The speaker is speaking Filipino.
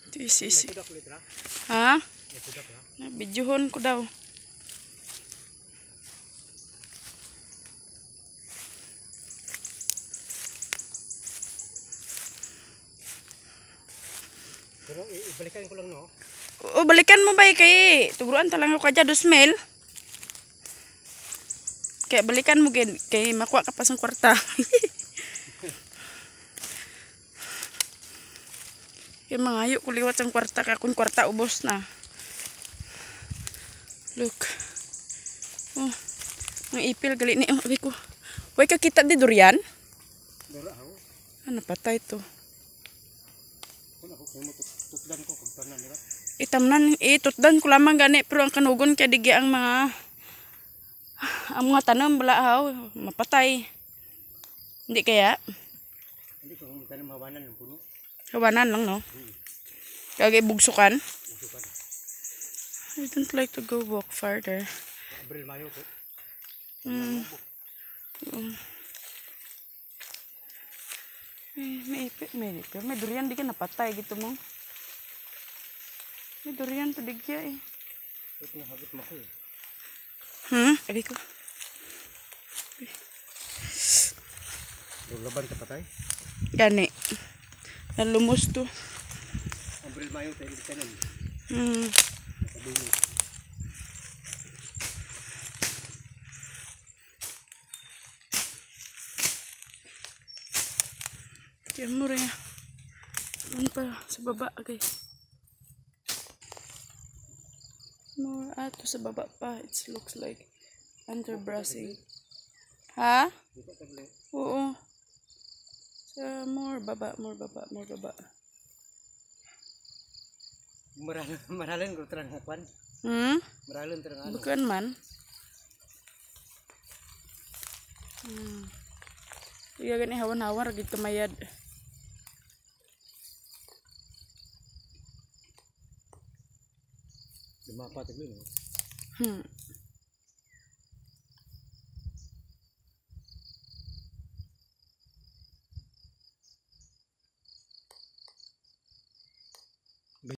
Isi. Ha? Bidyuhon ko daw. Pero ibalikan ko lang, no? O, balikan mo ba kay tuguruan talang ako kadya 2,000. Kaya balikan mo kay makuha ka pa sa kwarta. Kaya mangayo ko liwat sa kwarta ka kung kwarta ubos na. Look. Oh, ang ipil gali ni abi ko. Way ka kita di durian? Dura ako. Ano patay to? Kung ako kay mo tutdan ko kung tanan nila. Itamnan tutdan ko lamang gani pero ang kanugon kay digi ang mga tanom balahaw mapatay. Hindi kaya? Hindi ko mo tanan mawanan ng puno. Kawanan lang, no? Kagay bugsukan. Bugsukan. I don't like to go walk farther. Abril, Mayo ko. May durian di ka napatay gitu mo. May durian to digya eh. Ito na habit mo ko eh. Abi ko. Laban ka patay? Gani. Nalumos to. Abril, Mayo tayo dito kanan. Nakabili. Kaya mo rin. Ano pa sa baba guys. More ato sa baba pa. It looks like underbrushing. Ha? Oo. Sa more baba. Maralan ko terang hakwan. Maralan terang ano. Bukan man. Iya gani hawan-hawan gitu mayad. Lumapat dulu.